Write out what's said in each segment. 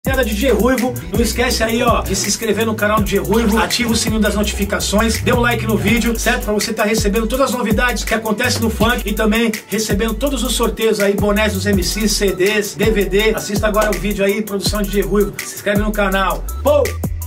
DJ Ruivo, não esquece aí, ó, de se inscrever no canal do DJ Ruivo, ativa o sininho das notificações, dê um like no vídeo, certo? Pra você estar recebendo todas as novidades que acontecem no funk e também recebendo todos os sorteios aí, bonés dos MCs, CDs, DVD. Assista agora o vídeo aí, produção de DJ Ruivo, se inscreve no canal. Pô!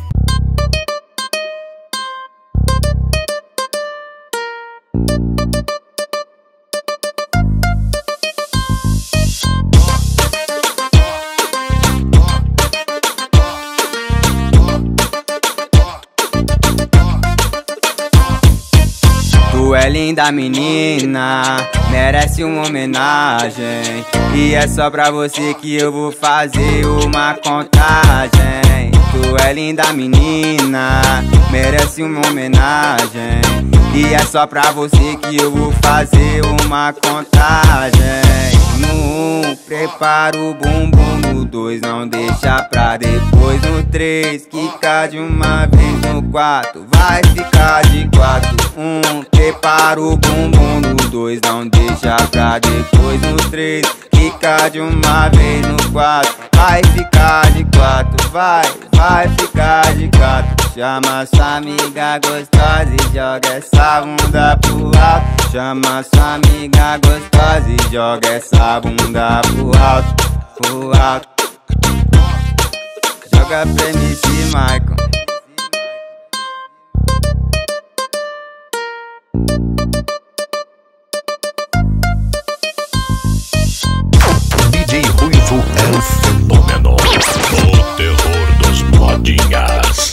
Tu é linda menina, merece uma homenagem, e é só pra você que eu vou fazer uma contagem. Tu é linda menina, merece uma homenagem, e é só pra você que eu vou fazer uma contagem. No 1, prepara o bumbum, no 2, não deixa pra depois, no 3, quica de uma vez, no 4, vai ficar de 4. 1, prepara o bumbum, no 2, não deixa pra depois, no 3, quica de uma vez, no 4, vai ficar de 4, vai ficar de 4. Chama sua amiga gostosa e joga essa bunda pro alto. Chama sua amiga gostosa e joga essa bunda pro alto, pro alto. Joga pra MC Michael. DJ Ruivo é o fenômeno, o terror dos modinhas.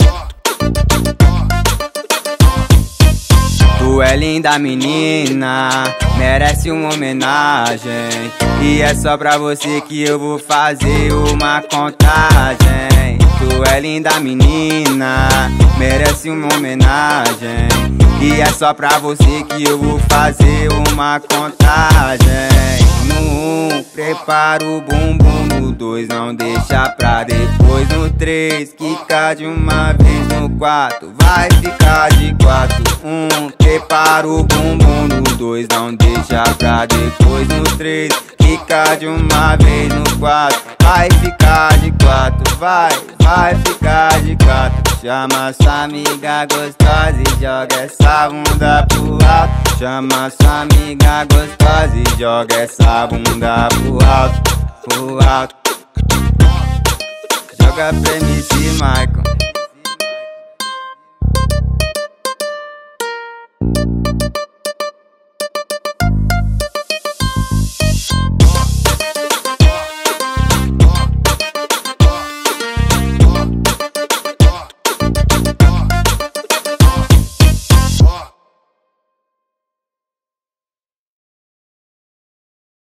Tu é linda menina, merece uma homenagem, e é só pra você que eu vou fazer uma contagem. Tu é linda menina, merece uma homenagem, e é só pra você que eu vou fazer uma contagem. No 1, prepara o bumbum, no 2, não deixa pra depois, no 3, quica de uma vez, no 4, vai ficar de 4. 1, prepara o bumbum, no 2, não deixa pra depois, no 3, quica de uma vez, no 4, vai ficar de 4, vai ficar de 4. Chama sua amiga gostosa e joga essa bunda pro alto. Chama sua amiga gostosa e joga essa bunda pro alto, pro alto. Joga pra MC Michael.